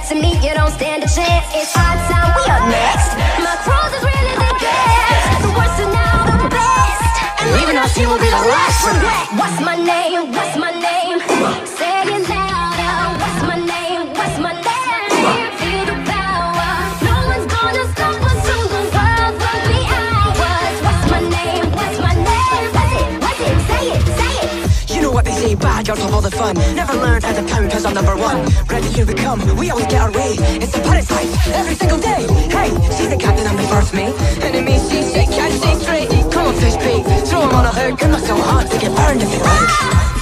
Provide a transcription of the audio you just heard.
To me, you don't stand a chance. It's our time, we are next. My pros is really the best. The worst are now the best. And leaving us here will be the last regret. What's my name? What's my name? Say it louder. What's my name? What's my name? Feel the power. No one's gonna stop us till the world will be ours. What's my name? What's my name? What's it? Say it, say it. You know what they say, bad girls have all the fun. Never learned how to count cause I'm number one. Ready, here we come, we always get our way. It's a pirate's life, every single day. Hey, she's the captain, I'm the first mate. Enemies, she can't stay straight. Come on, fish bait, throw him on a hook. I'm not so hot to get burned if you like.